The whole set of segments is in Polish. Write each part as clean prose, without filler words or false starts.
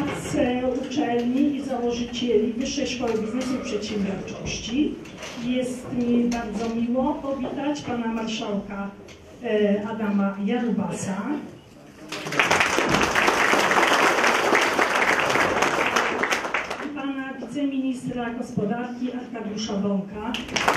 z uczelni i założycieli Wyższej Szkoły Biznesu i Przedsiębiorczości. Jest mi bardzo miło powitać pana marszałka Adama Jarubasa, i pana wiceministra gospodarki Arkadiusza Bąka.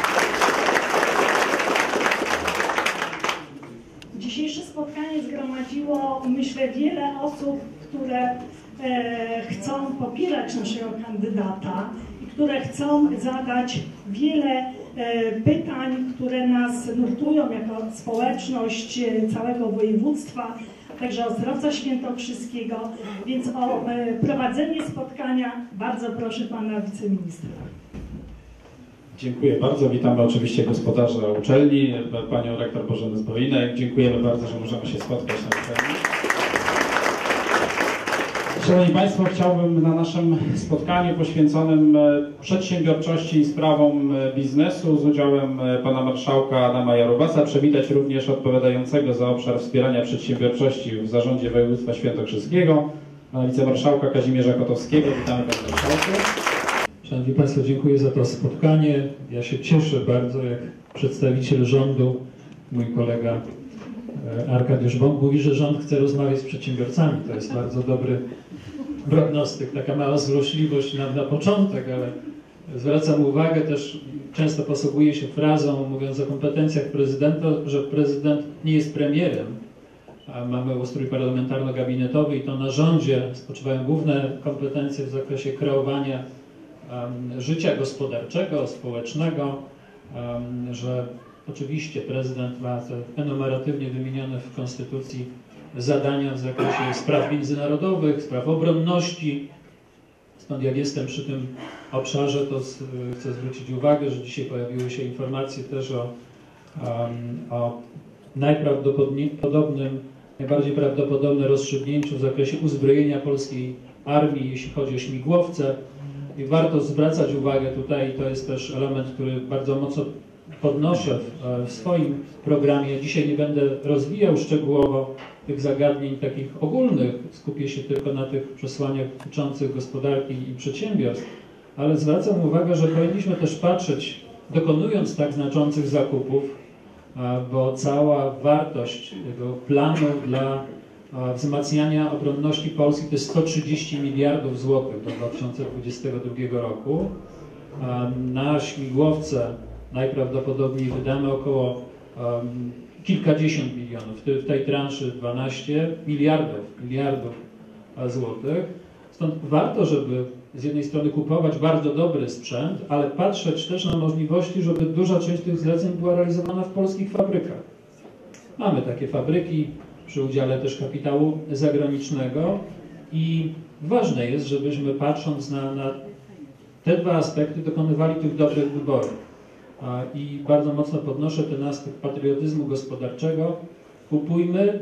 Dzisiejsze spotkanie zgromadziło, myślę, wiele osób, które chcą popierać naszego kandydata i które chcą zadać wiele pytań, które nas nurtują jako społeczność całego województwa, także Ostrowca Świętokrzyskiego, więc o prowadzenie spotkania bardzo proszę pana wiceministra. Dziękuję bardzo. Witamy oczywiście gospodarza uczelni, panią rektor Bożenę Zboinek. Dziękujemy bardzo, że możemy się spotkać na uczelni. Szanowni Państwo, chciałbym na naszym spotkaniu poświęconym przedsiębiorczości i sprawom biznesu z udziałem pana marszałka Adama Jarubasa przywitać również odpowiadającego za obszar wspierania przedsiębiorczości w Zarządzie Województwa Świętokrzyskiego, pana wicemarszałka Kazimierza Kotowskiego. Witamy panie marszałku. Szanowni Państwo, dziękuję za to spotkanie. Ja się cieszę bardzo, jak przedstawiciel rządu, mój kolega Arkadiusz Bąk mówi, że rząd chce rozmawiać z przedsiębiorcami. To jest bardzo dobry prognostyk, taka mała złośliwość na początek, ale zwracam uwagę też, często posługuje się frazą, mówiąc o kompetencjach prezydenta, że prezydent nie jest premierem, a mamy ustrój parlamentarno-gabinetowy i to na rządzie spoczywają główne kompetencje w zakresie kreowania życia gospodarczego, społecznego, że oczywiście prezydent ma te enumeratywnie wymienione w Konstytucji zadania w zakresie spraw międzynarodowych, spraw obronności. Stąd jak jestem przy tym obszarze, to chcę zwrócić uwagę, że dzisiaj pojawiły się informacje też o najbardziej prawdopodobnym rozstrzygnięciu w zakresie uzbrojenia polskiej armii, jeśli chodzi o śmigłowce. I warto zwracać uwagę tutaj, to jest też element, który bardzo mocno podnoszę w swoim programie. Dzisiaj nie będę rozwijał szczegółowo tych zagadnień takich ogólnych, skupię się tylko na tych przesłaniach dotyczących gospodarki i przedsiębiorstw, ale zwracam uwagę, że powinniśmy też patrzeć, dokonując tak znaczących zakupów, bo cała wartość tego planu dla wzmacniania obronności Polski to jest 130 miliardów złotych do 2022 roku. Na śmigłowce najprawdopodobniej wydamy około kilkadziesiąt milionów, w tej transzy 12 miliardów złotych. Stąd warto, żeby z jednej strony kupować bardzo dobry sprzęt, ale patrzeć też na możliwości, żeby duża część tych zleceń była realizowana w polskich fabrykach. Mamy takie fabryki przy udziale też kapitału zagranicznego i ważne jest, żebyśmy patrząc na te dwa aspekty dokonywali tych dobrych wyborów. I bardzo mocno podnoszę ten aspekt patriotyzmu gospodarczego. Kupujmy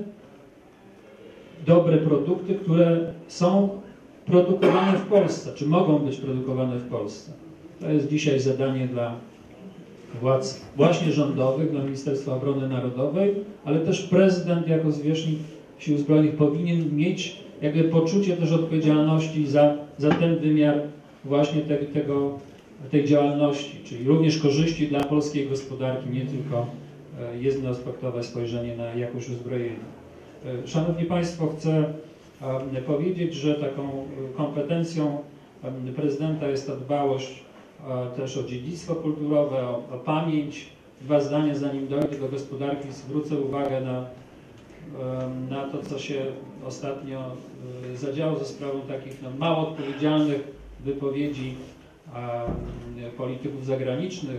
dobre produkty, które są produkowane w Polsce, czy mogą być produkowane w Polsce. To jest dzisiaj zadanie dla władz właśnie rządowych, dla Ministerstwa Obrony Narodowej, ale też prezydent jako zwierzchnik Sił Zbrojnych powinien mieć jakby poczucie też odpowiedzialności za ten wymiar właśnie tej działalności, czyli również korzyści dla polskiej gospodarki, nie tylko jednoaspektowe spojrzenie na jakość uzbrojenia. Szanowni Państwo, chcę powiedzieć, że taką kompetencją prezydenta jest ta dbałość też o dziedzictwo kulturowe, o pamięć. Dwa zdania, zanim dojdę do gospodarki, zwrócę uwagę na to, co się ostatnio zadziało ze sprawą takich mało odpowiedzialnych wypowiedzi polityków zagranicznych.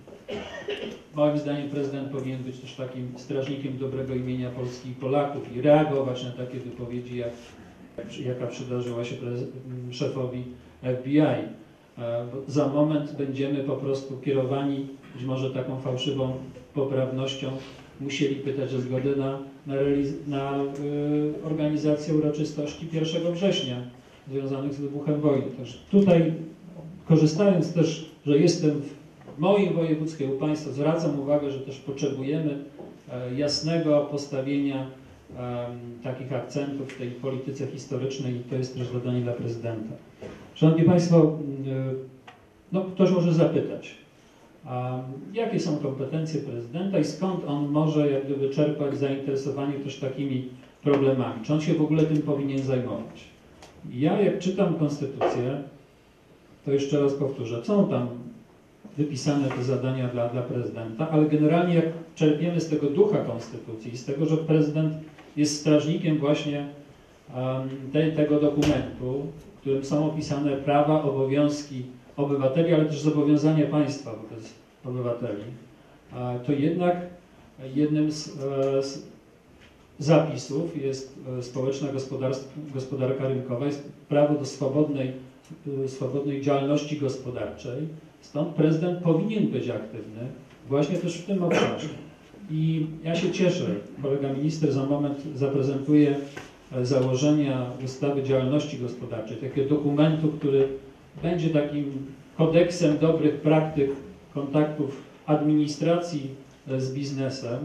Moim zdaniem prezydent powinien być też takim strażnikiem dobrego imienia Polski i Polaków i reagować na takie wypowiedzi, jaka przydarzyła się szefowi FBI. Za moment będziemy po prostu kierowani być może taką fałszywą poprawnością, musieli pytać o zgodę na organizację uroczystości 1 września związanych z wybuchem wojny. Także tutaj, korzystając też, że jestem w moim województwie u Państwa, zwracam uwagę, że też potrzebujemy jasnego postawienia takich akcentów w tej polityce historycznej i to jest też zadanie dla prezydenta. Szanowni Państwo, no, ktoś może zapytać, jakie są kompetencje prezydenta i skąd on może jak gdyby czerpać zainteresowanie też takimi problemami? Czy on się w ogóle tym powinien zajmować? Ja jak czytam konstytucję, to jeszcze raz powtórzę, są tam wypisane te zadania dla prezydenta, ale generalnie jak czerpiemy z tego ducha konstytucji, z tego, że prezydent jest strażnikiem właśnie tego dokumentu, w którym są opisane prawa, obowiązki obywateli, ale też zobowiązania państwa wobec obywateli, to jednak jednym z zapisów jest społeczna gospodarka rynkowa, jest prawo do swobodnej działalności gospodarczej. Stąd prezydent powinien być aktywny właśnie też w tym obszarze. I ja się cieszę, kolega minister za moment zaprezentuje założenia ustawy działalności gospodarczej, takiego dokumentu, który będzie takim kodeksem dobrych praktyk kontaktów administracji z biznesem,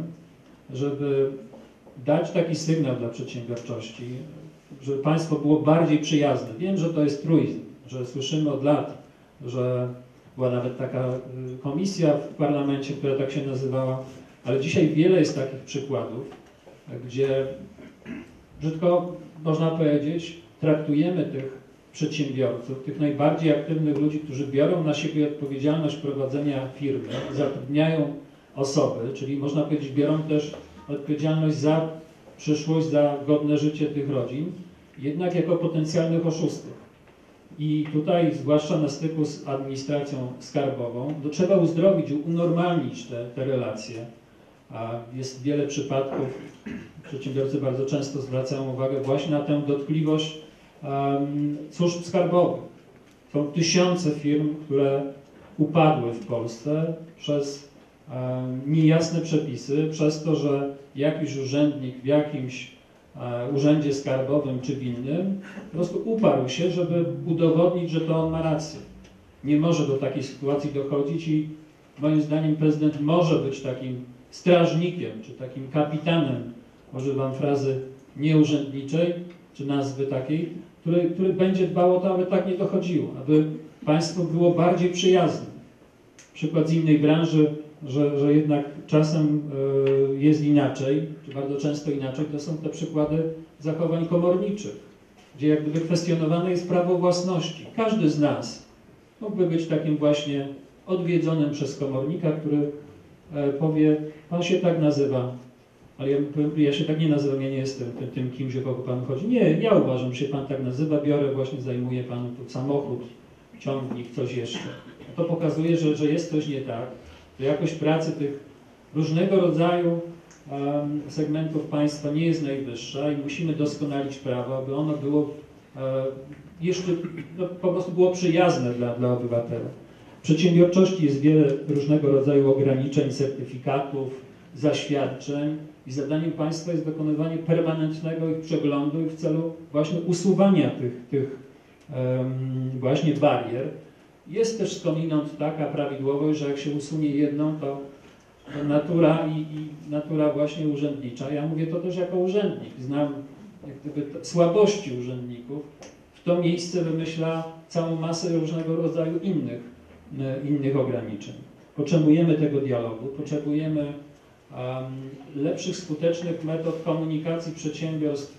żeby dać taki sygnał dla przedsiębiorczości, żeby państwo było bardziej przyjazne. Wiem, że to jest truizm, że słyszymy od lat, że była nawet taka komisja w parlamencie, która tak się nazywała, ale dzisiaj wiele jest takich przykładów, gdzie brzydko można powiedzieć, traktujemy tych przedsiębiorców, tych najbardziej aktywnych ludzi, którzy biorą na siebie odpowiedzialność prowadzenia firmy, zatrudniają osoby, czyli można powiedzieć, biorą też odpowiedzialność za przyszłość, za godne życie tych rodzin, jednak jako potencjalnych oszustów. I tutaj, zwłaszcza na styku z administracją skarbową, to trzeba uzdrowić, unormalnić te relacje. Jest wiele przypadków, przedsiębiorcy bardzo często zwracają uwagę właśnie na tę dotkliwość służb skarbowych. Są tysiące firm, które upadły w Polsce przez niejasne przepisy, przez to, że jakiś urzędnik w jakimś urzędzie skarbowym czy w innym po prostu uparł się, żeby udowodnić, że to on ma rację. Nie może do takiej sytuacji dochodzić i moim zdaniem prezydent może być takim strażnikiem, czy takim kapitanem, używam frazy nieurzędniczej, czy nazwy takiej, który będzie dbał o to, aby tak nie dochodziło, aby państwo było bardziej przyjazne. Przykład z innej branży, że jednak czasem jest inaczej, czy bardzo często inaczej, to są te przykłady zachowań komorniczych, gdzie jak gdyby kwestionowane jest prawo własności. Każdy z nas mógłby być takim właśnie odwiedzonym przez komornika, który powie, pan się tak nazywa, ale ja się tak nie nazywam, ja nie jestem tym kimś, o kogo pan chodzi. Nie, ja uważam, że się pan tak nazywa, biorę, właśnie zajmuję panu tu samochód, ciągnik, coś jeszcze. To pokazuje, że jest coś nie tak, że jakość pracy tych różnego rodzaju segmentów państwa nie jest najwyższa i musimy doskonalić prawo, aby ono było jeszcze po prostu było przyjazne dla obywatela. W przedsiębiorczości jest wiele różnego rodzaju ograniczeń, certyfikatów, zaświadczeń i zadaniem państwa jest dokonywanie permanentnego ich przeglądu i w celu właśnie usuwania tych właśnie barier. Jest też skądinąd taka prawidłowość, że jak się usunie jedną, to natura i natura właśnie urzędnicza. Ja mówię to też jako urzędnik. Znam jak gdyby słabości urzędników. W to miejsce wymyśla całą masę różnego rodzaju innych ograniczeń. Potrzebujemy tego dialogu, potrzebujemy lepszych, skutecznych metod komunikacji przedsiębiorstw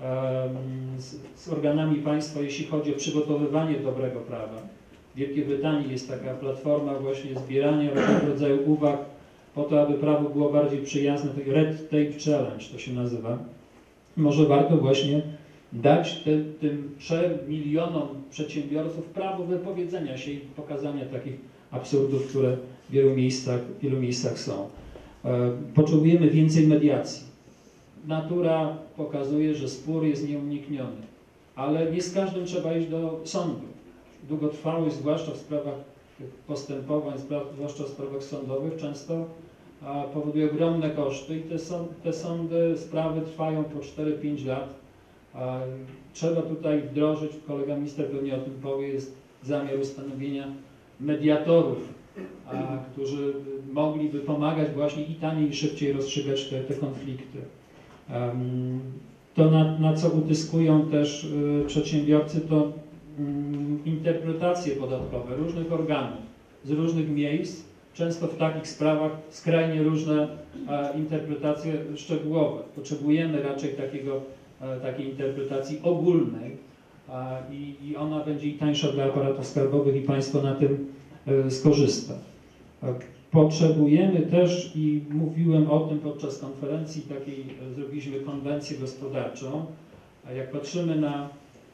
z organami państwa, jeśli chodzi o przygotowywanie dobrego prawa. W Wielkiej Brytanii jest taka platforma właśnie zbierania różnego rodzaju uwag po to, aby prawo było bardziej przyjazne, to Red Tape Challenge to się nazywa. Może warto właśnie dać tym 3 milionom przedsiębiorców prawo wypowiedzenia się i pokazania takich absurdów, które w wielu miejscach są. Potrzebujemy więcej mediacji. Natura pokazuje, że spór jest nieunikniony, ale nie z każdym trzeba iść do sądu. Długotrwałość, zwłaszcza w sprawach postępowań, zwłaszcza w sprawach sądowych, często powoduje ogromne koszty i te sądy, sprawy trwają po 4-5 lat. Trzeba tutaj wdrożyć, kolega minister pewnie o tym powie, jest zamiar ustanowienia mediatorów, którzy mogliby pomagać właśnie i taniej i szybciej rozstrzygać te konflikty. To, na co utyskują też przedsiębiorcy, to interpretacje podatkowe różnych organów z różnych miejsc, często w takich sprawach skrajnie różne interpretacje szczegółowe. Potrzebujemy raczej takiej interpretacji ogólnej i ona będzie i tańsza dla aparatów skarbowych i państwo na tym skorzysta. Potrzebujemy też, i mówiłem o tym podczas konferencji takiej, zrobiliśmy konwencję gospodarczą, a jak patrzymy na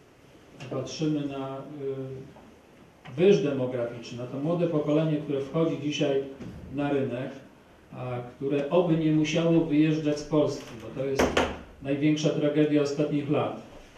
wyż demograficzny, na to młode pokolenie, które wchodzi dzisiaj na rynek, które oby nie musiało wyjeżdżać z Polski, bo to jest największa tragedia ostatnich lat,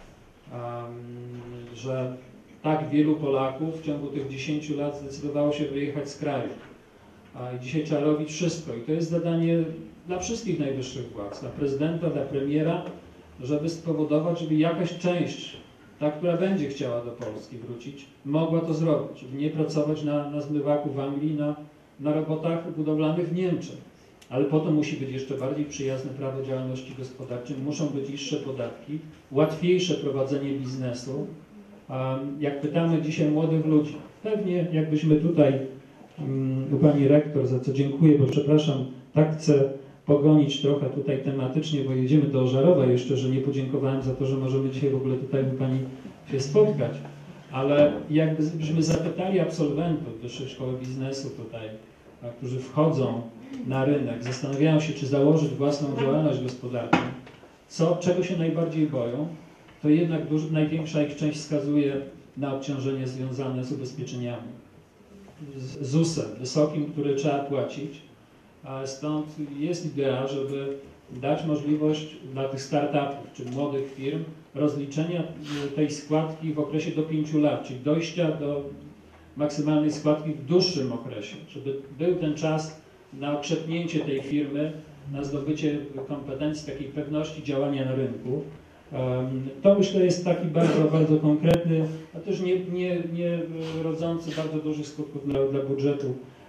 że tak wielu Polaków w ciągu tych 10 lat zdecydowało się wyjechać z kraju. I dzisiaj trzeba robić wszystko i to jest zadanie dla wszystkich najwyższych władz, dla prezydenta, dla premiera, żeby spowodować, żeby jakaś część, ta, która będzie chciała do Polski wrócić, mogła to zrobić, żeby nie pracować na zmywaku w Anglii, na robotach budowlanych w Niemczech. Ale po to musi być jeszcze bardziej przyjazne prawo działalności gospodarczej, muszą być niższe podatki, łatwiejsze prowadzenie biznesu. Jak pytamy dzisiaj młodych ludzi, pewnie jakbyśmy tutaj u pani rektor, za co dziękuję, bo przepraszam, tak chcę pogonić trochę tutaj tematycznie, bo jedziemy do Ożarowa jeszcze, że nie podziękowałem za to, że możemy dzisiaj w ogóle tutaj u pani się spotkać. Ale jakbyśmy zapytali absolwentów Wyższej Szkoły Biznesu tutaj, którzy wchodzą na rynek, zastanawiają się, czy założyć własną działalność gospodarczą, czego się najbardziej boją, to jednak największa ich część wskazuje na obciążenie związane z ubezpieczeniami. Z ZUS-em wysokim, który trzeba płacić, stąd jest idea, żeby dać możliwość dla tych startupów, czy młodych firm, rozliczenia tej składki w okresie do 5 lat, czyli dojścia do maksymalnej składki w dłuższym okresie, żeby był ten czas na okrzepnięcie tej firmy, na zdobycie kompetencji, takiej pewności działania na rynku. To myślę jest taki bardzo, bardzo konkretny, a też nie rodzący bardzo dużych skutków dla budżetu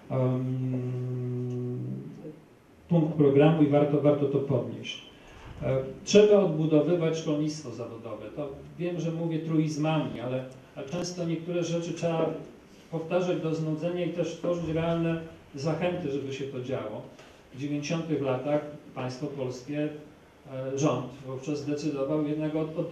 punkt programu i warto to podnieść. Trzeba odbudowywać szkolnictwo zawodowe. To wiem, że mówię truizmami, ale często niektóre rzeczy trzeba powtarzać do znudzenia i też tworzyć realne zachęty, żeby się to działo. W 90. latach państwo polskie, rząd wówczas zdecydował jednak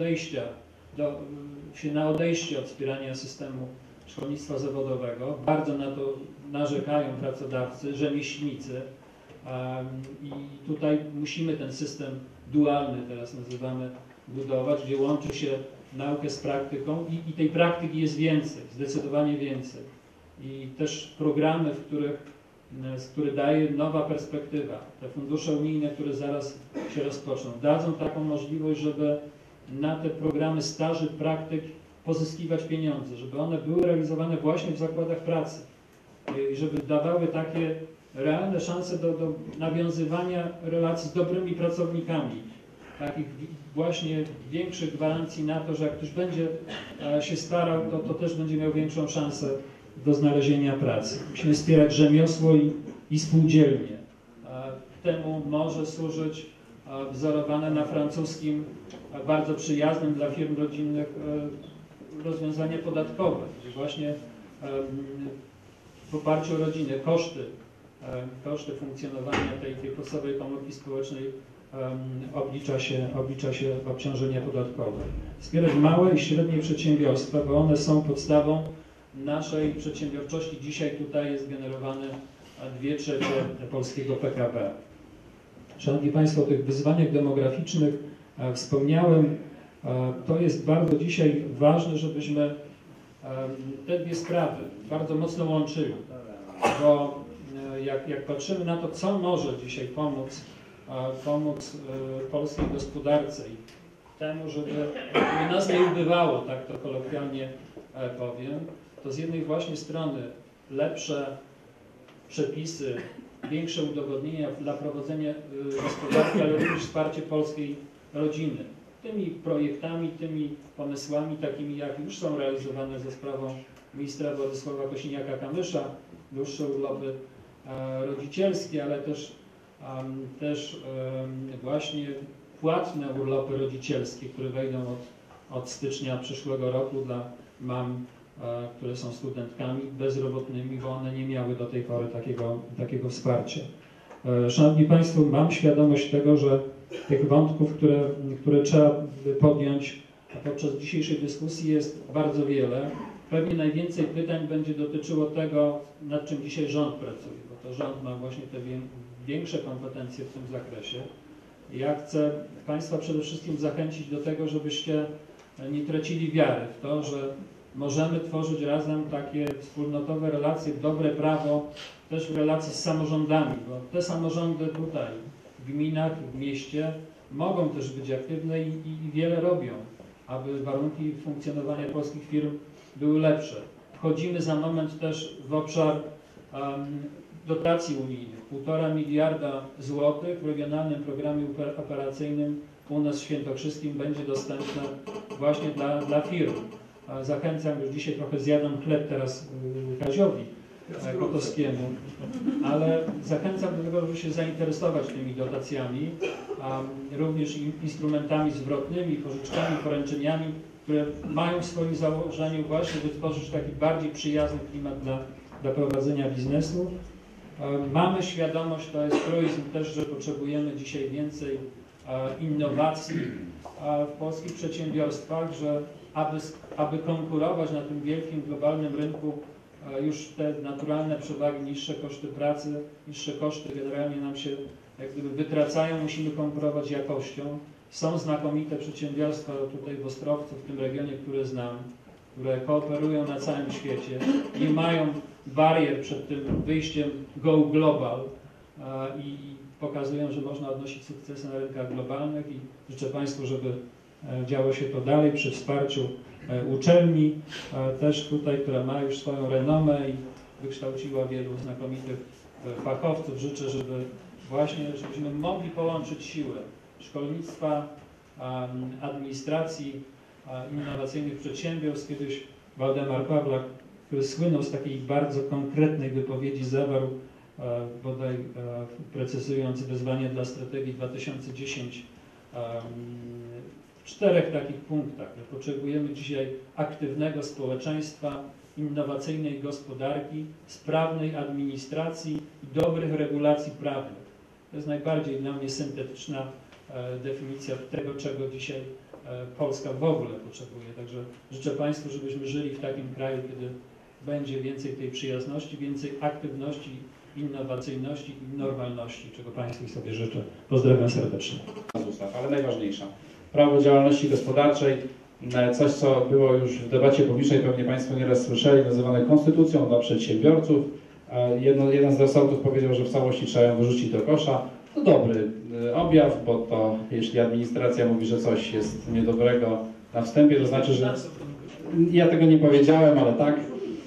na odejście od wspierania systemu szkolnictwa zawodowego. Bardzo na to narzekają pracodawcy, rzemieślnicy i tutaj musimy ten system dualny, teraz nazywamy, budować, gdzie łączy się naukę z praktyką i tej praktyki jest więcej, zdecydowanie więcej. I też programy, które daje nowa perspektywa, te fundusze unijne, które zaraz się rozpoczną, dadzą taką możliwość, żeby na te programy staży, praktyk pozyskiwać pieniądze, żeby one były realizowane właśnie w zakładach pracy i żeby dawały takie realne szanse do nawiązywania relacji z dobrymi pracownikami, takich właśnie większych gwarancji na to, że jak ktoś będzie się starał, to też będzie miał większą szansę do znalezienia pracy. Musimy wspierać rzemiosło i spółdzielnie. Temu może służyć wzorowane na francuskim, bardzo przyjaznym dla firm rodzinnych rozwiązanie podatkowe, gdzie właśnie w oparciu o rodzinę koszty funkcjonowania tej podstawowej komórki społecznej oblicza się obciążenia podatkowe. Wspierać małe i średnie przedsiębiorstwa, bo one są podstawą naszej przedsiębiorczości. Dzisiaj tutaj jest generowane 2/3 polskiego PKB. Szanowni Państwo, o tych wyzwaniach demograficznych wspomniałem. To jest bardzo dzisiaj ważne, żebyśmy te dwie sprawy bardzo mocno łączyli, bo jak patrzymy na to, co może dzisiaj pomóc polskiej gospodarce i temu, żeby nas nie ubywało, tak to kolokwialnie powiem, to z jednej właśnie strony lepsze przepisy, większe udogodnienia dla prowadzenia gospodarki, ale również wsparcie polskiej rodziny. Tymi projektami, tymi pomysłami, takimi jak już są realizowane za sprawą ministra Władysława Kosiniaka-Kamysza, dłuższe urlopy rodzicielskie, ale też właśnie płatne urlopy rodzicielskie, które wejdą od stycznia przyszłego roku dla mam, które są studentkami bezrobotnymi, bo one nie miały do tej pory takiego wsparcia. Szanowni Państwo, mam świadomość tego, że tych wątków, które trzeba podjąć podczas dzisiejszej dyskusji jest bardzo wiele. Pewnie najwięcej pytań będzie dotyczyło tego, nad czym dzisiaj rząd pracuje, bo to rząd ma właśnie te większe kompetencje w tym zakresie. Ja chcę Państwa przede wszystkim zachęcić do tego, żebyście nie tracili wiary w to, że możemy tworzyć razem takie wspólnotowe relacje, dobre prawo też w relacji z samorządami, bo te samorządy tutaj w gminach, w mieście mogą też być aktywne i wiele robią, aby warunki funkcjonowania polskich firm były lepsze. Wchodzimy za moment też w obszar dotacji unijnych. 1,5 miliarda złotych w regionalnym programie operacyjnym u nas w Świętokrzyskim będzie dostępne właśnie dla firm. Zachęcam, już dzisiaj trochę zjadam chleb teraz Kaziowi Kotowskiemu, ale zachęcam do tego, żeby się zainteresować tymi dotacjami, również instrumentami zwrotnymi, pożyczkami, poręczeniami, które mają w swoim założeniu właśnie wytworzyć taki bardziej przyjazny klimat dla prowadzenia biznesu. Mamy świadomość, to jest truizm też, że potrzebujemy dzisiaj więcej innowacji w polskich przedsiębiorstwach, że aby konkurować na tym wielkim globalnym rynku, już te naturalne przewagi, niższe koszty pracy, niższe koszty generalnie nam się jak gdyby wytracają, musimy konkurować jakością. Są znakomite przedsiębiorstwa tutaj w Ostrowcu, w tym regionie, które znam, które kooperują na całym świecie, nie mają barier przed tym wyjściem Go Global i pokazują, że można odnosić sukcesy na rynkach globalnych i życzę Państwu, żeby działo się to dalej przy wsparciu uczelni, też tutaj, która ma już swoją renomę i wykształciła wielu znakomitych fachowców. Życzę, żebyśmy mogli połączyć siłę szkolnictwa, administracji, innowacyjnych przedsiębiorstw. Kiedyś Waldemar Pawlak, który słynął z takiej bardzo konkretnej wypowiedzi, zawarł bodaj precyzując wyzwanie dla strategii 2010 w 4 takich punktach. Potrzebujemy dzisiaj aktywnego społeczeństwa, innowacyjnej gospodarki, sprawnej administracji i dobrych regulacji prawnych. To jest najbardziej dla mnie syntetyczna definicja tego, czego dzisiaj Polska w ogóle potrzebuje. Także życzę Państwu, żebyśmy żyli w takim kraju, kiedy będzie więcej tej przyjazności, więcej aktywności, innowacyjności i normalności, czego Państwu sobie życzę. Pozdrawiam serdecznie. Ale najważniejsza. Prawo działalności gospodarczej, coś co było już w debacie publicznej, pewnie Państwo nieraz słyszeli, nazywane konstytucją dla przedsiębiorców. Jeden z resortów powiedział, że w całości trzeba ją wyrzucić do kosza. To dobry objaw, bo to jeśli administracja mówi, że coś jest niedobrego na wstępie, to znaczy, że ja tego nie powiedziałem, ale tak.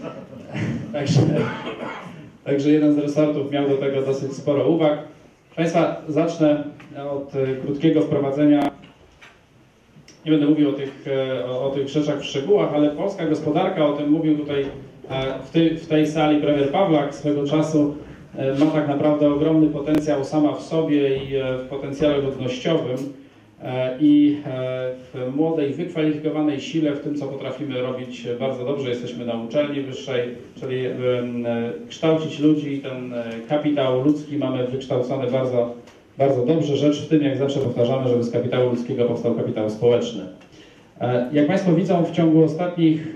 Także jeden z resortów miał do tego dosyć sporo uwag. Proszę Państwa, zacznę od krótkiego wprowadzenia. Nie będę mówił o tych rzeczach w szczegółach, ale polska gospodarka, o tym mówił tutaj w tej sali premier Pawlak swego czasu, ma tak naprawdę ogromny potencjał sama w sobie i w potencjale ludnościowym i w młodej, wykwalifikowanej sile, w tym co potrafimy robić bardzo dobrze. Jesteśmy na uczelni wyższej, czyli kształcić ludzi i ten kapitał ludzki mamy wykształcony bardzo, bardzo dobrze. Rzecz w tym, jak zawsze powtarzamy, żeby z kapitału ludzkiego powstał kapitał społeczny. Jak Państwo widzą, w ciągu ostatnich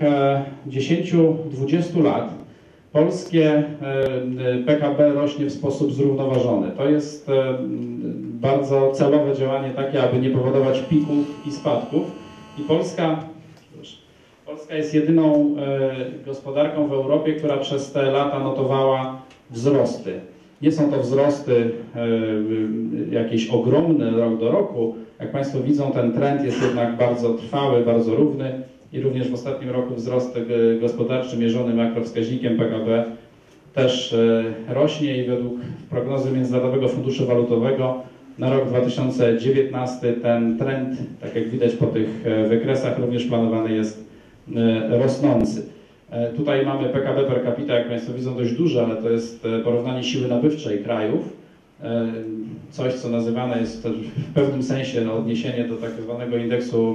10-20 lat polskie PKB rośnie w sposób zrównoważony. To jest bardzo celowe działanie takie, aby nie powodować pików i spadków. I Polska jest jedyną gospodarką w Europie, która przez te lata notowała wzrosty. Nie są to wzrosty jakieś ogromne rok do roku. Jak Państwo widzą, ten trend jest jednak bardzo trwały, bardzo równy i również w ostatnim roku wzrost gospodarczy mierzony makrowskaźnikiem PKB też rośnie i według prognozy Międzynarodowego Funduszu Walutowego na rok 2019 ten trend, tak jak widać po tych wykresach, również planowany jest rosnący. Tutaj mamy PKB per capita, jak Państwo widzą, dość duże, ale to jest porównanie siły nabywczej krajów. coś, co nazywane jest w pewnym sensie odniesienie do tak zwanego indeksu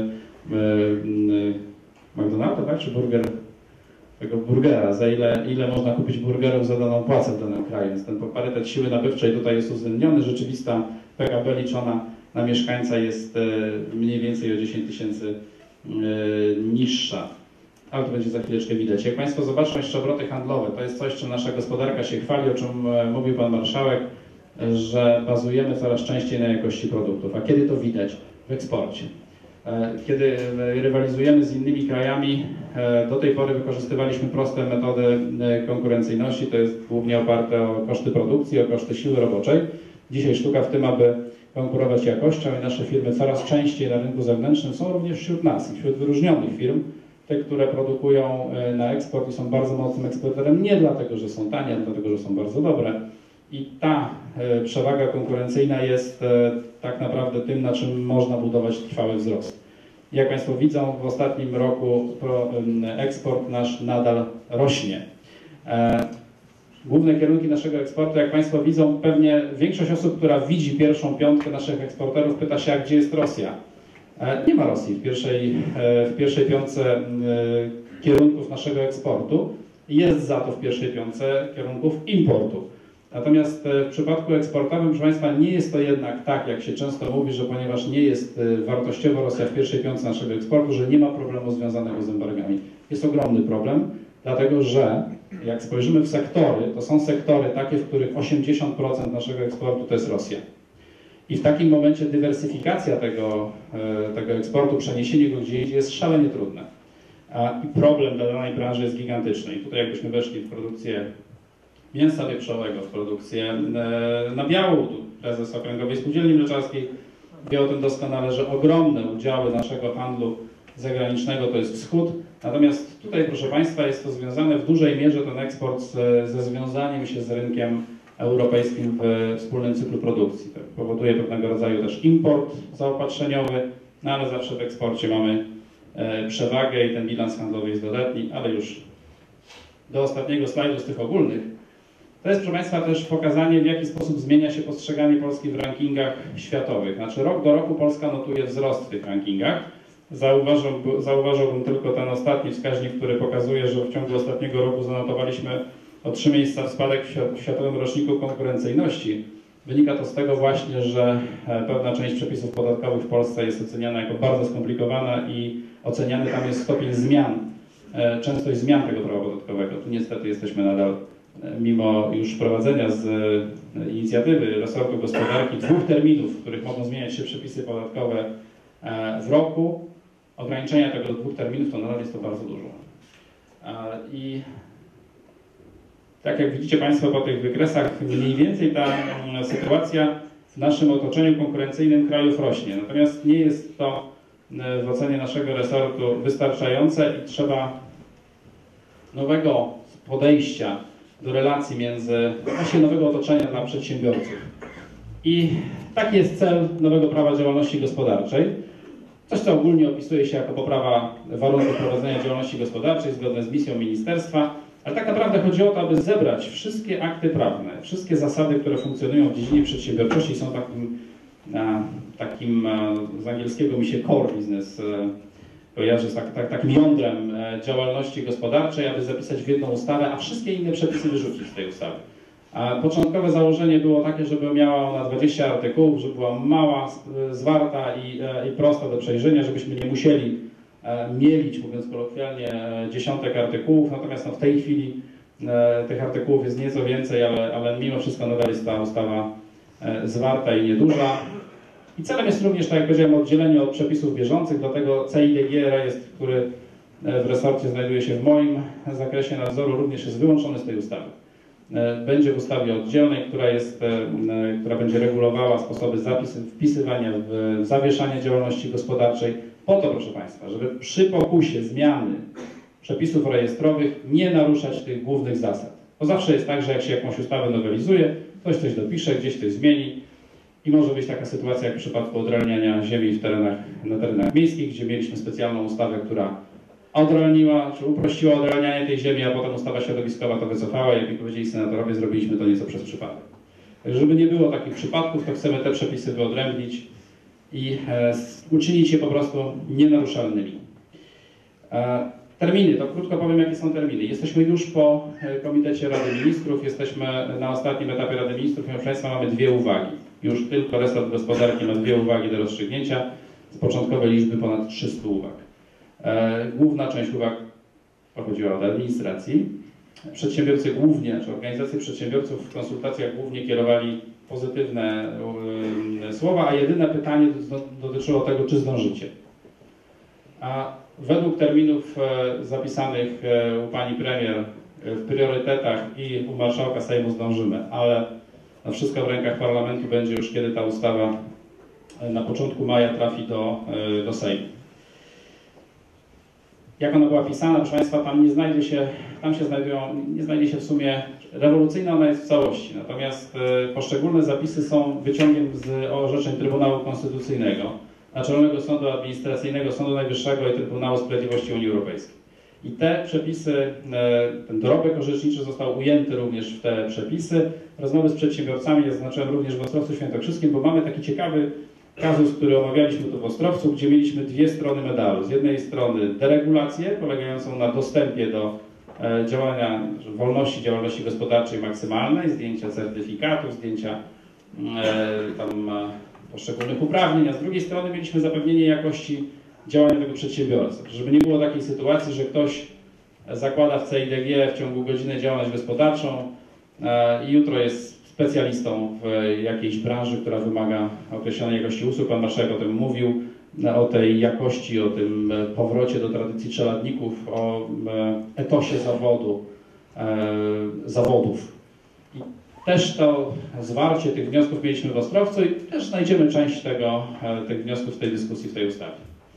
McDonalda, tak? Czy tego burgera, za ile można kupić burgerów za daną płacę w danym kraju. Więc ten parytet siły nabywczej tutaj jest uwzględniony. Rzeczywista PKB liczona na mieszkańca jest mniej więcej o 10 tysięcy niższa. Ale to będzie za chwileczkę widać. Jak Państwo zobaczą jeszcze obroty handlowe, to jest coś, czym nasza gospodarka się chwali, o czym mówił Pan Marszałek, że bazujemy coraz częściej na jakości produktów. A kiedy to widać? W eksporcie. Kiedy rywalizujemy z innymi krajami, do tej pory wykorzystywaliśmy proste metody konkurencyjności, to jest głównie oparte o koszty produkcji, o koszty siły roboczej. Dzisiaj sztuka w tym, aby konkurować jakością i nasze firmy coraz częściej na rynku zewnętrznym są również wśród nas i wśród wyróżnionych firm, te, które produkują na eksport i są bardzo mocnym eksporterem nie dlatego, że są tanie, ale dlatego, że są bardzo dobre. I ta przewaga konkurencyjna jest tak naprawdę tym, na czym można budować trwały wzrost. Jak Państwo widzą, w ostatnim roku eksport nasz nadal rośnie. Główne kierunki naszego eksportu, jak Państwo widzą, pewnie większość osób, która widzi pierwszą piątkę naszych eksporterów, pyta się, a gdzie jest Rosja? Nie ma Rosji w pierwszej piątce kierunków naszego eksportu. Jest za to w pierwszej piątce kierunków importu. Natomiast w przypadku eksportowym, proszę Państwa, nie jest to jednak tak, jak się często mówi, że ponieważ nie jest wartościowo Rosja w pierwszej piątce naszego eksportu, że nie ma problemu związanego z embargami. Jest ogromny problem, dlatego że jak spojrzymy w sektory, to są sektory takie, w których 80% naszego eksportu to jest Rosja. I w takim momencie dywersyfikacja tego eksportu, przeniesienie go gdzie indziej jest szalenie trudne. I problem dla danej branży jest gigantyczny. I tutaj jakbyśmy weszli w produkcję mięsa wieprzowego, w produkcję nabiału, prezes Okręgowej Spółdzielni Mleczarskiej wie o tym doskonale, że ogromne udziały naszego handlu zagranicznego to jest wschód. Natomiast tutaj, proszę Państwa, jest to związane w dużej mierze ten eksport ze związaniem się z rynkiem europejskim w wspólnym cyklu produkcji. To powoduje pewnego rodzaju też import zaopatrzeniowy, no ale zawsze w eksporcie mamy przewagę i ten bilans handlowy jest dodatni, ale już do ostatniego slajdu z tych ogólnych. To jest, proszę Państwa, też pokazanie, w jaki sposób zmienia się postrzeganie Polski w rankingach światowych. Znaczy rok do roku Polska notuje wzrost w tych rankingach. Zauważyłbym tylko ten ostatni wskaźnik, który pokazuje, że w ciągu ostatniego roku zanotowaliśmy o 3 miejsca spadek w Światowym Roczniku Konkurencyjności. Wynika to z tego właśnie, że pewna część przepisów podatkowych w Polsce jest oceniana jako bardzo skomplikowana i oceniany tam jest stopień zmian, częstość zmian tego prawa podatkowego. Tu niestety jesteśmy nadal, mimo już wprowadzenia z inicjatywy resortu gospodarki 2 terminów, w których mogą zmieniać się przepisy podatkowe w roku, ograniczenia tego do 2 terminów, to nadal jest to bardzo dużo. I tak jak widzicie Państwo po tych wykresach, mniej więcej ta sytuacja w naszym otoczeniu konkurencyjnym krajów rośnie. Natomiast nie jest to w ocenie naszego resortu wystarczające i trzeba nowego podejścia do relacji właśnie nowego otoczenia dla przedsiębiorców. I taki jest cel nowego prawa działalności gospodarczej. Coś, co ogólnie opisuje się jako poprawa warunków prowadzenia działalności gospodarczej zgodne z misją ministerstwa, ale tak naprawdę chodzi o to, aby zebrać wszystkie akty prawne, wszystkie zasady, które funkcjonują w dziedzinie przedsiębiorczości, są takim z angielskiego mi się core business kojarzy z takim jądrem działalności gospodarczej, aby zapisać w jedną ustawę, a wszystkie inne przepisy wyrzucić z tej ustawy. A początkowe założenie było takie, żeby miała ona 20 artykułów, żeby była mała, zwarta i prosta do przejrzenia, żebyśmy nie musieli mielić, mówiąc kolokwialnie, dziesiątek artykułów, natomiast w tej chwili tych artykułów jest nieco więcej, ale mimo wszystko nadal jest ta ustawa zwarta i nieduża. I celem jest również, tak jak powiedziałem, oddzielenie od przepisów bieżących, dlatego CIDG, rejestr, który w resorcie znajduje się w moim zakresie nadzoru, również jest wyłączony z tej ustawy. Będzie w ustawie oddzielnej, która będzie regulowała sposoby wpisywania w zawieszanie działalności gospodarczej, po to, proszę Państwa, żeby przy pokusie zmiany przepisów rejestrowych nie naruszać tych głównych zasad. Bo zawsze jest tak, że jak się jakąś ustawę nowelizuje, ktoś coś dopisze, gdzieś coś zmieni i może być taka sytuacja jak w przypadku odralniania ziemi na terenach miejskich, gdzie mieliśmy specjalną ustawę, która odralniła, czy uprościła odralnianie tej ziemi, a potem ustawa środowiskowa to wycofała i jak mi powiedzieli senatorowie, zrobiliśmy to nieco przez przypadek. Żeby nie było takich przypadków, to chcemy te przepisy wyodrębnić i uczynić je po prostu nienaruszalnymi. Terminy, to krótko powiem, jakie są terminy. Jesteśmy już po Komitecie Rady Ministrów, jesteśmy na ostatnim etapie Rady Ministrów i proszę Państwa, mamy 2 uwagi. Już tylko resort gospodarki ma 2 uwagi do rozstrzygnięcia, z początkowej liczby ponad 300 uwag. Główna część uwag pochodziła od administracji. Przedsiębiorcy głównie, czy organizacje przedsiębiorców w konsultacjach głównie kierowali pozytywne słowa, a jedyne pytanie dotyczyło tego, czy zdążycie. A według terminów zapisanych u pani premier w priorytetach i u marszałka Sejmu zdążymy, ale no wszystko w rękach parlamentu będzie już, kiedy ta ustawa na początku maja trafi do Sejmu. Jak ona była pisana, proszę Państwa, tam nie znajdzie się w sumie, rewolucyjna ona jest w całości, natomiast poszczególne zapisy są wyciągiem z orzeczeń Trybunału Konstytucyjnego, Naczelnego Sądu Administracyjnego, Sądu Najwyższego i Trybunału Sprawiedliwości Unii Europejskiej. I te przepisy, ten dorobek orzeczniczy został ujęty również w te przepisy. Rozmowy z przedsiębiorcami ja zaznaczyłem również w Ostrowcu Świętokrzyskim, bo mamy taki ciekawy kazus, który omawialiśmy tu w Ostrowcu, gdzie mieliśmy 2 strony medalu. Z jednej strony deregulację polegającą na dostępie do działania, wolności działalności gospodarczej maksymalnej, zdjęcia certyfikatów, zdjęcia poszczególnych uprawnień, a z drugiej strony mieliśmy zapewnienie jakości działania tego przedsiębiorcy. Żeby nie było takiej sytuacji, że ktoś zakłada w CEIDG w ciągu godziny działalność gospodarczą i jutro jest specjalistą w jakiejś branży, która wymaga określonej jakości usług. Pan marszałek o tym mówił, o tej jakości, o tym powrocie do tradycji czeladników, o etosie zawodów. I też to zwarcie tych wniosków mieliśmy w Ostrowcu i też znajdziemy część tych wniosków w tej dyskusji, w tej ustawie.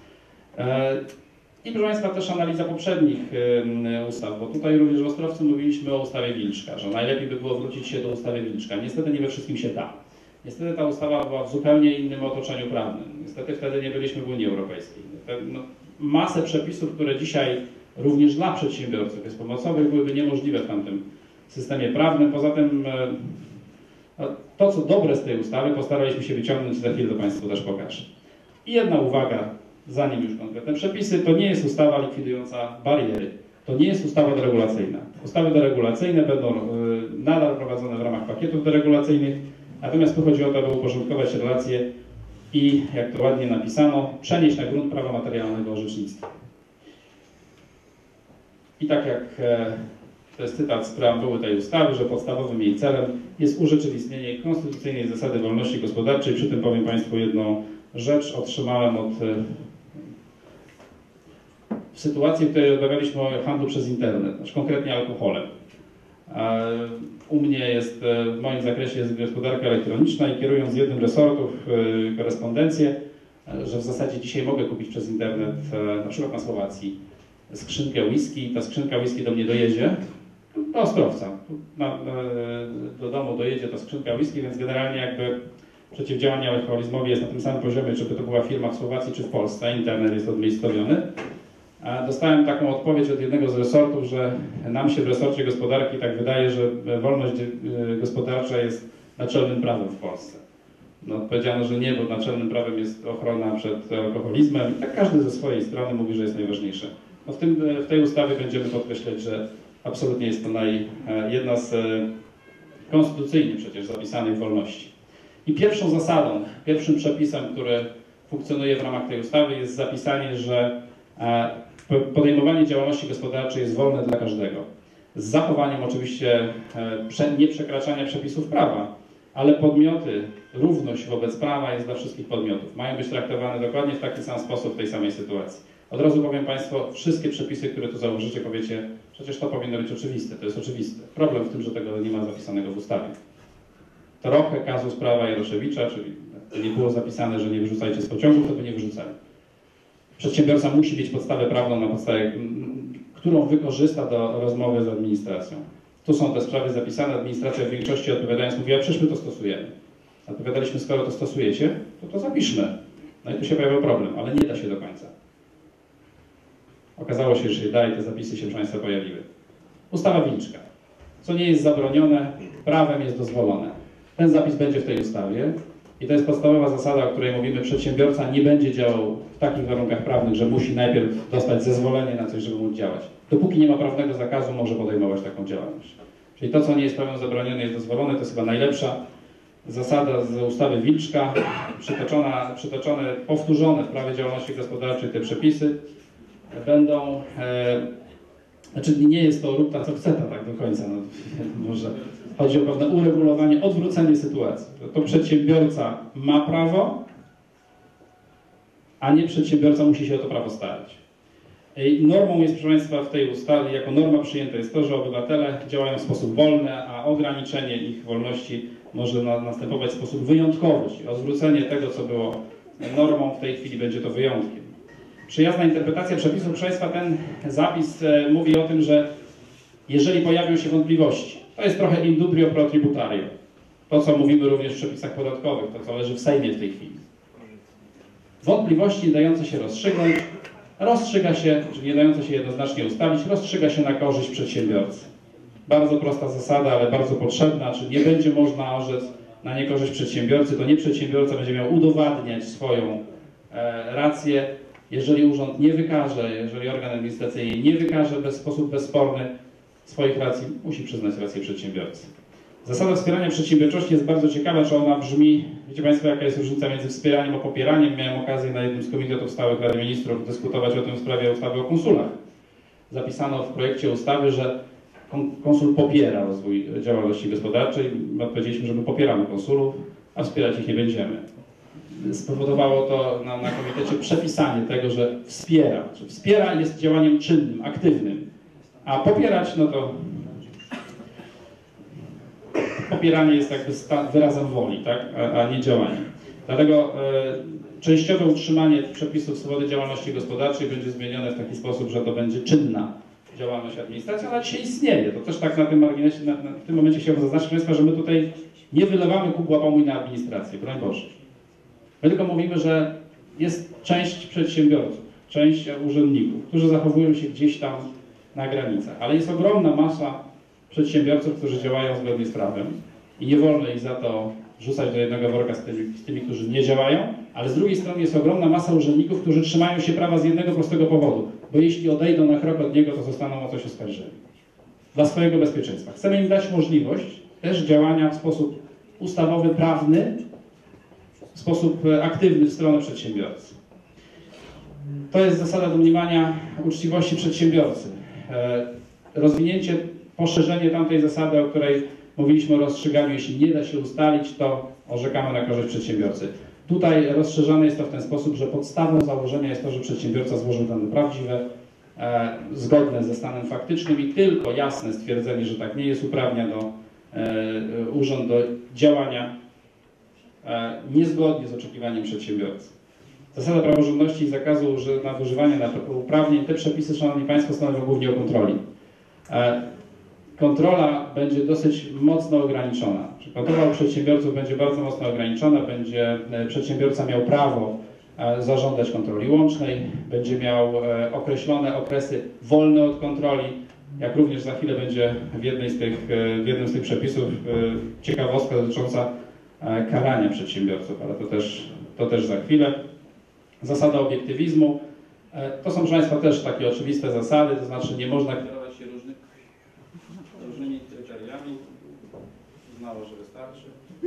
I proszę Państwa, też analiza poprzednich ustaw, bo tutaj również w Ostrowcu mówiliśmy o ustawie Wilczka, że najlepiej by było wrócić się do ustawy Wilczka. Niestety nie we wszystkim się da. Niestety ta ustawa była w zupełnie innym otoczeniu prawnym. Niestety wtedy nie byliśmy w Unii Europejskiej. Masę przepisów, które dzisiaj również dla przedsiębiorców jest pomocowych, byłyby niemożliwe w tamtym systemie prawnym. Poza tym to, co dobre z tej ustawy, postaraliśmy się wyciągnąć i za chwilę to Państwu też pokażę. I jedna uwaga, zanim już konkretne przepisy, to nie jest ustawa likwidująca bariery. To nie jest ustawa deregulacyjna. Ustawy deregulacyjne będą nadal prowadzone w ramach pakietów deregulacyjnych, natomiast tu chodzi o to, aby uporządkować relacje i, jak to ładnie napisano, przenieść na grunt prawa materialnego orzecznictwa. I tak jak to jest cytat z preambuły tej ustawy, że podstawowym jej celem jest urzeczywistnienie konstytucyjnej zasady wolności gospodarczej. Przy tym powiem Państwu jedną rzecz. Otrzymałem w sytuacji, w której rozmawialiśmy o handlu przez internet, znaczy konkretnie alkoholem. U mnie jest, w moim zakresie jest gospodarka elektroniczna i kierując jednym resortów korespondencję, że w zasadzie dzisiaj mogę kupić przez internet, na przykład na Słowacji, skrzynkę whisky, ta skrzynka whisky do mnie dojedzie, do Ostrowca, do domu dojedzie ta skrzynka whisky, więc generalnie jakby przeciwdziałanie alkoholizmowi jest na tym samym poziomie, czy by to była firma w Słowacji, czy w Polsce, internet jest odmiejscowiony. Dostałem taką odpowiedź od jednego z resortów, że nam się w resorcie gospodarki tak wydaje, że wolność gospodarcza jest naczelnym prawem w Polsce. No, odpowiedziano, że nie, bo naczelnym prawem jest ochrona przed alkoholizmem i tak każdy ze swojej strony mówi, że jest najważniejsze. No w tej ustawie będziemy podkreślać, że absolutnie jest to jedna z konstytucyjnie przecież zapisanych wolności. I pierwszą zasadą, pierwszym przepisem, który funkcjonuje w ramach tej ustawy jest zapisanie, że podejmowanie działalności gospodarczej jest wolne dla każdego. Z zachowaniem oczywiście nieprzekraczania przepisów prawa, ale podmioty, równość wobec prawa jest dla wszystkich podmiotów. Mają być traktowane dokładnie w taki sam sposób w tej samej sytuacji. Od razu powiem Państwu, wszystkie przepisy, które tu założycie, powiecie, przecież to powinno być oczywiste, to jest oczywiste. Problem w tym, że tego nie ma zapisanego w ustawie. Trochę kazus prawa Jaroszewicza, czyli nie było zapisane, że nie wyrzucajcie z pociągów, to by nie wyrzucali. Przedsiębiorca musi mieć podstawę prawną, na podstawie, którą wykorzysta do rozmowy z administracją. Tu są te sprawy zapisane, administracja w większości odpowiadając mówi, a przecież my to stosujemy. Odpowiadaliśmy, skoro to stosujecie, to zapiszmy. No i tu się pojawia problem, ale nie da się do końca. Okazało się, że się da i te zapisy się, proszę Państwa, pojawiły. Ustawa Wilczka. Co nie jest zabronione, prawem jest dozwolone. Ten zapis będzie w tej ustawie i to jest podstawowa zasada, o której mówimy. Przedsiębiorca nie będzie działał w takich warunkach prawnych, że musi najpierw dostać zezwolenie na coś, żeby móc działać. Dopóki nie ma prawnego zakazu, może podejmować taką działalność. Czyli to, co nie jest prawem zabronione, jest dozwolone. To jest chyba najlepsza zasada z ustawy Wilczka, przytoczone, powtórzone w prawie działalności gospodarczej. Te przepisy będą, znaczy nie jest to rób ta co chce tak do końca, no, może chodzi o pewne uregulowanie, odwrócenie sytuacji. To przedsiębiorca ma prawo, a nie przedsiębiorca musi się o to prawo starać. I normą jest, proszę Państwa, w tej ustawie, jako norma przyjęta jest to, że obywatele działają w sposób wolny, a ograniczenie ich wolności może następować w sposób wyjątkowy. Czyli odwrócenie tego, co było normą, w tej chwili będzie to wyjątkiem. Przyjazna interpretacja przepisów, proszę Państwa, ten zapis mówi o tym, że jeżeli pojawią się wątpliwości, to jest trochę in dubio pro tributario. To, co mówimy również w przepisach podatkowych, to, co leży w Sejmie w tej chwili. Wątpliwości nie dające się rozstrzygnąć, rozstrzyga się, czyli nie dające się jednoznacznie ustalić, rozstrzyga się na korzyść przedsiębiorcy. Bardzo prosta zasada, ale bardzo potrzebna, czyli nie będzie można orzec na niekorzyść przedsiębiorcy, to nie przedsiębiorca będzie miał udowadniać swoją rację. Jeżeli urząd nie wykaże, jeżeli organ administracyjny nie wykaże w sposób bezsporny swoich racji, musi przyznać rację przedsiębiorcy. Zasada wspierania przedsiębiorczości jest bardzo ciekawa, czy ona brzmi, wiecie Państwo, jaka jest różnica między wspieraniem a popieraniem. Miałem okazję na jednym z komitetów stałych Rady Ministrów dyskutować o tym w sprawie ustawy o konsulach. Zapisano w projekcie ustawy, że konsul popiera rozwój działalności gospodarczej. My odpowiedzieliśmy, że my popieramy konsulów, a wspierać ich nie będziemy. Spowodowało to na komitecie przepisanie tego, że wspiera. Czy wspiera jest działaniem czynnym, aktywnym, a popierać, no to popieranie jest jakby wyrazem woli, tak? a nie działaniem. Dlatego częściowe utrzymanie przepisów swobody działalności gospodarczej będzie zmienione w taki sposób, że to będzie czynna działalność administracji. Ona dzisiaj istnieje. To też tak na tym marginesie, w tym momencie chciałbym zaznaczyć Państwa, że my tutaj nie wylewamy kubła pomój na administrację, broń Boże. My tylko mówimy, że jest część przedsiębiorców, część urzędników, którzy zachowują się gdzieś tam na granicach, ale jest ogromna masa przedsiębiorców, którzy działają zgodnie z prawem i nie wolno ich za to rzucać do jednego worka z tymi, którzy nie działają, ale z drugiej strony jest ogromna masa urzędników, którzy trzymają się prawa z jednego prostego powodu, bo jeśli odejdą na krok od niego, to zostaną o coś oskarżeni. Dla swojego bezpieczeństwa. Chcemy im dać możliwość też działania w sposób ustawowy, prawny, w sposób aktywny w stronę przedsiębiorcy. To jest zasada domniemania uczciwości przedsiębiorcy. Rozwinięcie, poszerzenie tamtej zasady, o której mówiliśmy o rozstrzyganiu, jeśli nie da się ustalić, to orzekamy na korzyść przedsiębiorcy. Tutaj rozszerzane jest to w ten sposób, że podstawą założenia jest to, że przedsiębiorca złożył dane prawdziwe, zgodne ze stanem faktycznym i tylko jasne stwierdzenie, że tak nie jest, uprawnia urząd do działania niezgodnie z oczekiwaniem przedsiębiorcy. Zasada praworządności i zakazu nadużywania uprawnień. Te przepisy, Szanowni Państwo, stanowią głównie o kontroli. Kontrola będzie dosyć mocno ograniczona. Kontrola u przedsiębiorców będzie bardzo mocno ograniczona. Będzie przedsiębiorca miał prawo zażądać kontroli łącznej, będzie miał określone okresy wolne od kontroli, jak również za chwilę będzie w jednym z tych przepisów ciekawostka dotycząca karania przedsiębiorców, ale to też za chwilę. Zasada obiektywizmu. To są, proszę Państwa, też takie oczywiste zasady, to znaczy nie można kierować się różnymi kryteriami. Uznało, że wystarczy.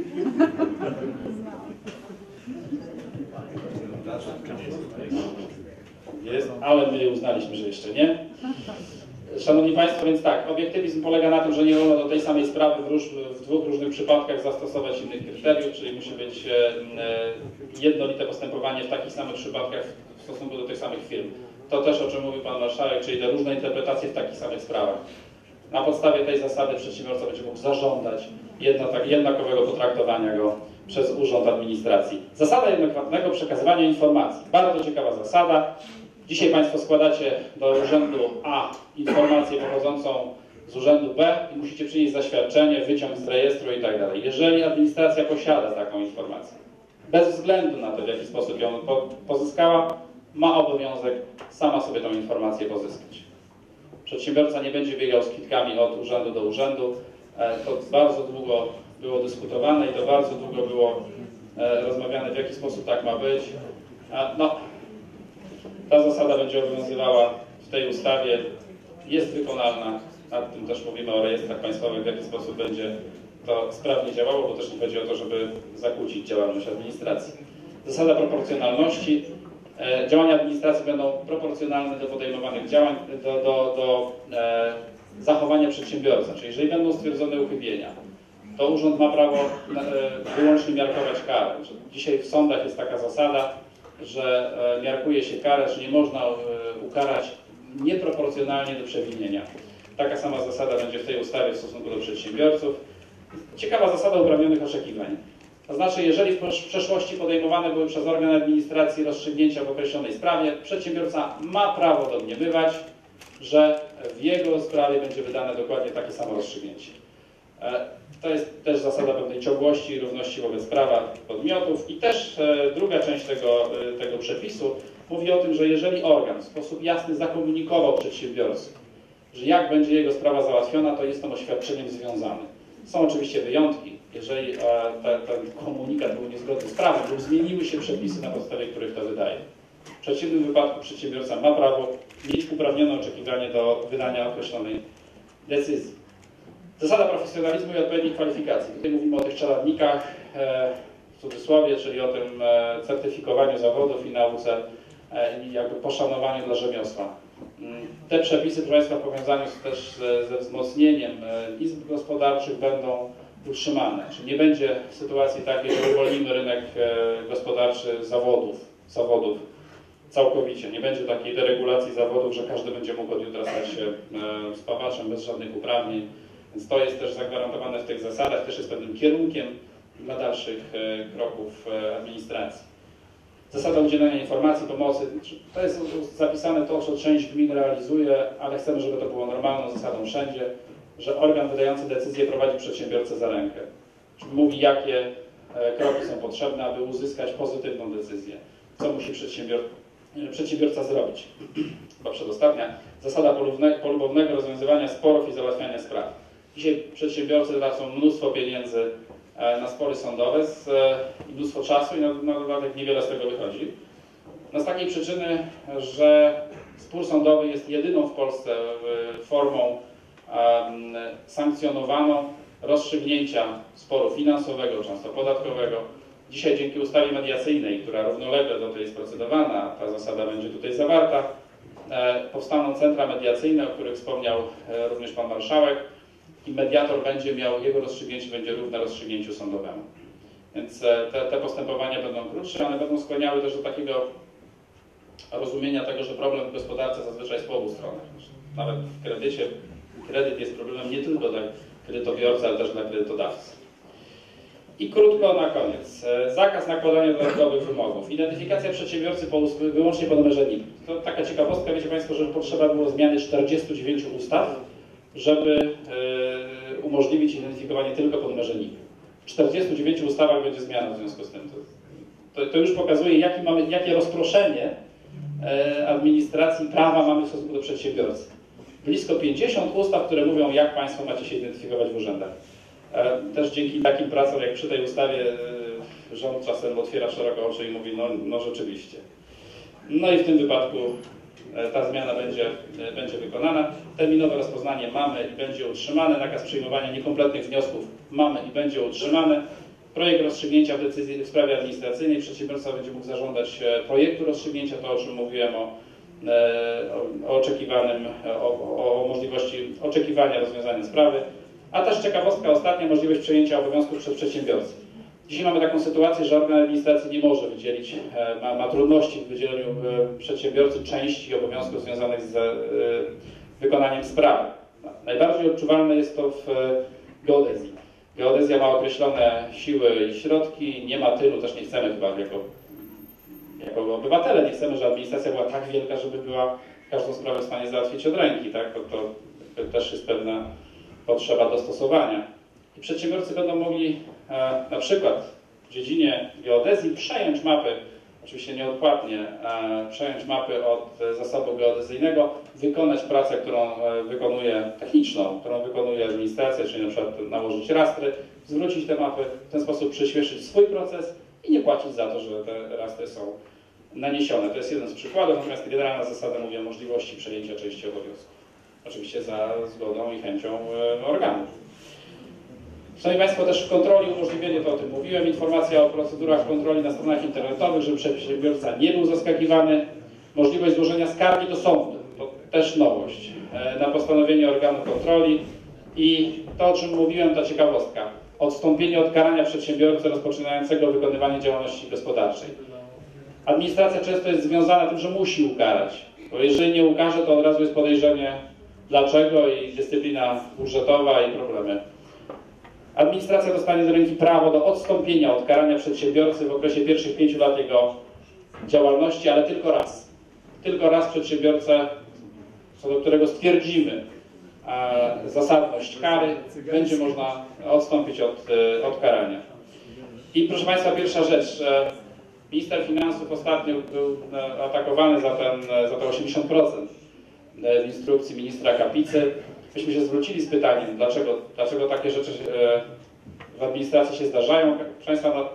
Jest, ale my uznaliśmy, że jeszcze nie. Szanowni Państwo, więc tak, obiektywizm polega na tym, że nie wolno do tej samej sprawy w dwóch różnych przypadkach zastosować innych kryteriów, czyli musi być jednolite postępowanie w takich samych przypadkach w stosunku do tych samych firm. To też, o czym mówił Pan Marszałek, czyli te różne interpretacje w takich samych sprawach. Na podstawie tej zasady przedsiębiorca będzie mógł zażądać jednakowego potraktowania go przez Urząd Administracji. Zasada jednokrotnego przekazywania informacji. Bardzo ciekawa zasada. Dzisiaj Państwo składacie do Urzędu A informację pochodzącą z Urzędu B i musicie przynieść zaświadczenie, wyciąg z rejestru i tak dalej. Jeżeli administracja posiada taką informację, bez względu na to, w jaki sposób ją pozyskała, ma obowiązek sama sobie tą informację pozyskać. Przedsiębiorca nie będzie biegał z kwitkami od urzędu do urzędu. To bardzo długo było dyskutowane i to bardzo długo było rozmawiane, w jaki sposób tak ma być. No, ta zasada będzie obowiązywała w tej ustawie, jest wykonalna. Nad tym też mówimy o rejestrach państwowych, w jaki sposób będzie to sprawnie działało, bo też nie chodzi o to, żeby zakłócić działalność administracji. Zasada proporcjonalności. Działania administracji będą proporcjonalne do podejmowanych działań, do zachowania przedsiębiorcy. Czyli jeżeli będą stwierdzone uchybienia, to urząd ma prawo wyłącznie miarkować karę. Dzisiaj w sądach jest taka zasada, że miarkuje się karę, że nie można ukarać nieproporcjonalnie do przewinienia. Taka sama zasada będzie w tej ustawie w stosunku do przedsiębiorców. Ciekawa zasada uprawnionych oczekiwań. To znaczy, jeżeli w przeszłości podejmowane były przez organ administracji rozstrzygnięcia w określonej sprawie, przedsiębiorca ma prawo domniemywać, że w jego sprawie będzie wydane dokładnie takie samo rozstrzygnięcie. To jest też zasada pewnej ciągłości i równości wobec prawa podmiotów. I też druga część tego przepisu mówi o tym, że jeżeli organ w sposób jasny zakomunikował przedsiębiorcy, że jak będzie jego sprawa załatwiona, to jest to oświadczeniem związany. Są oczywiście wyjątki. Jeżeli ten komunikat był niezgodny z prawem lub zmieniły się przepisy, na podstawie których to wydaje. W przeciwnym wypadku przedsiębiorca ma prawo mieć uprawnione oczekiwanie do wydania określonej decyzji. Zasada profesjonalizmu i odpowiednich kwalifikacji. Tutaj mówimy o tych czeladnikach, w cudzysłowie, czyli o tym certyfikowaniu zawodów i nauce i jakby poszanowaniu dla rzemiosła. Te przepisy, proszę Państwa, powiązane też ze wzmocnieniem izb gospodarczych będą utrzymane. Czyli nie będzie sytuacji takiej, że uwolnimy rynek gospodarczy zawodów całkowicie. Nie będzie takiej deregulacji zawodów, że każdy będzie mógł od jutra stać się spawaczem bez żadnych uprawnień. Więc to jest też zagwarantowane w tych zasadach, też jest pewnym kierunkiem dla dalszych kroków administracji. Zasada udzielania informacji, pomocy, to jest zapisane to, co część gmin realizuje, ale chcemy, żeby to było normalną zasadą wszędzie, że organ wydający decyzję prowadzi przedsiębiorcę za rękę. Czyli mówi, jakie kroki są potrzebne, aby uzyskać pozytywną decyzję. Co musi przedsiębiorca zrobić. Chyba przedostatnia. Zasada polubownego rozwiązywania sporów i załatwiania spraw. Dzisiaj przedsiębiorcy tracą mnóstwo pieniędzy na spory sądowe i mnóstwo czasu i na dodatek niewiele z tego wychodzi. No z takiej przyczyny, że spór sądowy jest jedyną w Polsce formą sankcjonowaną rozstrzygnięcia sporu finansowego, często podatkowego. Dzisiaj dzięki ustawie mediacyjnej, która równolegle do tej jest procedowana, ta zasada będzie tutaj zawarta, powstaną centra mediacyjne, o których wspomniał również Pan Marszałek, i mediator będzie miał, jego rozstrzygnięcie będzie równe rozstrzygnięciu sądowemu. Więc te postępowania będą krótsze, one będą skłaniały też do takiego rozumienia tego, że problem w gospodarce zazwyczaj jest po obu stronach. Nawet w kredycie kredyt jest problemem nie tylko dla kredytobiorcy, ale też dla kredytodawcy. I krótko na koniec. Zakaz nakładania dodatkowych wymogów. Identyfikacja przedsiębiorcy wyłącznie po numerze NIP. To taka ciekawostka, wiecie Państwo, że potrzeba było zmiany 49 ustaw, żeby umożliwić identyfikowanie tylko po numerze NIP. W 49 ustawach będzie zmiana w związku z tym. To już pokazuje, jakie rozproszenie administracji prawa mamy w stosunku do przedsiębiorcy. Blisko 50 ustaw, które mówią, jak Państwo macie się identyfikować w urzędach. Też dzięki takim pracom, jak przy tej ustawie, rząd czasem otwiera szeroko oczy i mówi, no rzeczywiście. No i w tym wypadku ta zmiana będzie wykonana. Terminowe rozpoznanie mamy i będzie utrzymane. Nakaz przyjmowania niekompletnych wniosków mamy i będzie utrzymany. Projekt rozstrzygnięcia w sprawie administracyjnej. Przedsiębiorca będzie mógł zażądać projektu rozstrzygnięcia, to o czym mówiłem, o możliwości oczekiwania rozwiązania sprawy. A też ciekawostka ostatnia, możliwość przejęcia obowiązków przez przedsiębiorcę. Dzisiaj mamy taką sytuację, że organ administracji nie może wydzielić, ma trudności w wydzieleniu przedsiębiorcy części obowiązków związanych z wykonaniem sprawy. Najbardziej odczuwalne jest to w geodezji. Geodezja ma określone siły i środki, nie ma tylu, też nie chcemy chyba jako obywatele, nie chcemy, żeby administracja była tak wielka, żeby była każdą sprawę w stanie załatwić od ręki. Tak? To też jest pewna potrzeba dostosowania. I przedsiębiorcy będą mogli na przykład w dziedzinie geodezji przejąć mapy, oczywiście nieodpłatnie, przejąć mapy od zasobu geodezyjnego, wykonać pracę, którą wykonuje techniczną, którą wykonuje administracja, czyli na przykład nałożyć rastry, zwrócić te mapy, w ten sposób przyspieszyć swój proces i nie płacić za to, że te rastry są naniesione. To jest jeden z przykładów, natomiast generalna zasada mówi o możliwości przejęcia części obowiązków. Oczywiście za zgodą i chęcią organów. Szanowni Państwo, też w kontroli umożliwienie, to o tym mówiłem, informacja o procedurach kontroli na stronach internetowych, żeby przedsiębiorca nie był zaskakiwany. Możliwość złożenia skargi do sądu, to też nowość, na postanowienie organu kontroli. I to, o czym mówiłem, ta ciekawostka. Odstąpienie od karania przedsiębiorcy rozpoczynającego wykonywanie działalności gospodarczej. Administracja często jest związana z tym, że musi ukarać, bo jeżeli nie ukaże, to od razu jest podejrzenie dlaczego i dyscyplina budżetowa i problemy. Administracja dostanie do ręki prawo do odstąpienia od karania przedsiębiorcy w okresie pierwszych 5 lat jego działalności, ale tylko raz. Tylko raz przedsiębiorcę, co do którego stwierdzimy zasadność kary, będzie można odstąpić od karania. I proszę Państwa, pierwsza rzecz. Minister Finansów ostatnio był atakowany za te 80% w instrukcji ministra Kapicy. Myśmy się zwrócili z pytaniem, dlaczego takie rzeczy w administracji się zdarzają. Proszę Państwa,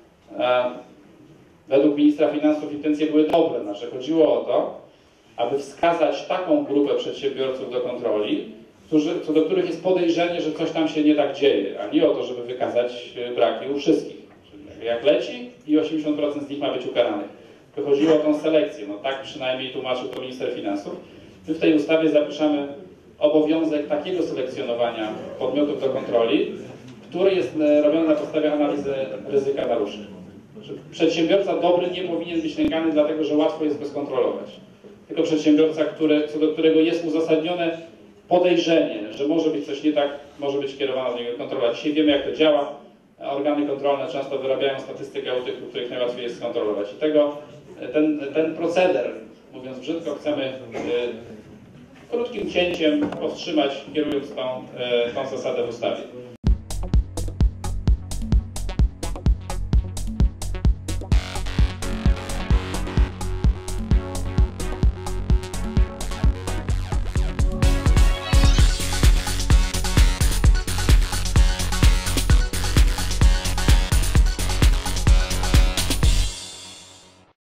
według ministra Finansów intencje były dobre. Znaczy, chodziło o to, aby wskazać taką grupę przedsiębiorców do kontroli, co do których jest podejrzenie, że coś tam się nie tak dzieje, a nie o to, żeby wykazać braki u wszystkich. Czyli jak leci i 80% z nich ma być ukaranych. Chodziło o tą selekcję, no tak przynajmniej tłumaczył to minister Finansów. My w tej ustawie zapiszemy obowiązek takiego selekcjonowania podmiotów do kontroli, który jest robiony na podstawie analizy ryzyka naruszeń. Przedsiębiorca dobry nie powinien być nękany dlatego, że łatwo jest go skontrolować. Tylko przedsiębiorca, co do którego jest uzasadnione podejrzenie, że może być coś nie tak, może być kierowana do niego kontrola. Dzisiaj wiemy, jak to działa. Organy kontrolne często wyrabiają statystykę o tych, których najłatwiej jest skontrolować. I ten proceder, mówiąc brzydko, chcemy krótkim cięciem powstrzymać, kierując tą zasadę w ustawie.